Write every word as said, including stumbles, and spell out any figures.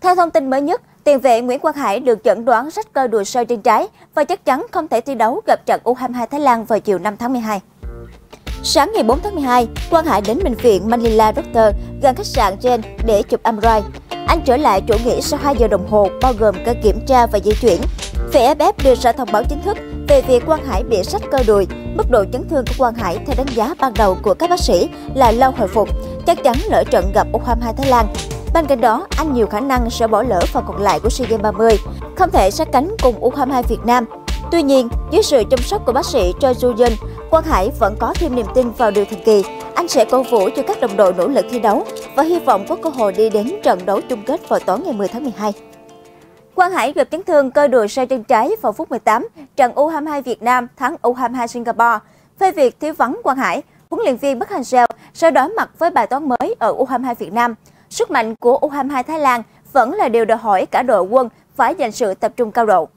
Theo thông tin mới nhất, tiền vệ Nguyễn Quang Hải được chẩn đoán rách cơ đùi sâu chân trái và chắc chắn không thể thi đấu gặp trận U hai mươi hai Thái Lan vào chiều năm tháng mười hai. Sáng ngày bốn tháng mười hai, Quang Hải đến bệnh viện Manila Doctor gần khách sạn Jen để chụp em rờ i. Anh trở lại chỗ nghỉ sau hai giờ đồng hồ, bao gồm cả kiểm tra và di chuyển. vê ép ép đưa ra thông báo chính thức về việc Quang Hải bị rách cơ đùi. Mức độ chấn thương của Quang Hải theo đánh giá ban đầu của các bác sĩ là lâu hồi phục, chắc chắn lỡ trận gặp U hai mươi hai Thái Lan. Bên cạnh đó, anh nhiều khả năng sẽ bỏ lỡ phần còn lại của SEA Games ba mươi, không thể sát cánh cùng U hai mươi hai Việt Nam. Tuy nhiên, dưới sự chăm sóc của bác sĩ Choi Joo-yeon, Quang Hải vẫn có thêm niềm tin vào điều thần kỳ. Anh sẽ cổ vũ cho các đồng đội nỗ lực thi đấu và hy vọng có cơ hội đi đến trận đấu chung kết vào tối ngày mười tháng mười hai. Quang Hải gặp chấn thương cơ đùi sau chân trái vào phút mười tám, trận U hai mươi hai Việt Nam thắng U hai mươi hai Singapore. Về việc thiếu vắng Quang Hải, huấn luyện viên Park Hang-seo sẽ đối mặt với bài toán mới ở U hai mươi hai Việt Nam. Sức mạnh của U hai mươi hai Thái Lan vẫn là điều đòi hỏi cả đội quân phải dành sự tập trung cao độ.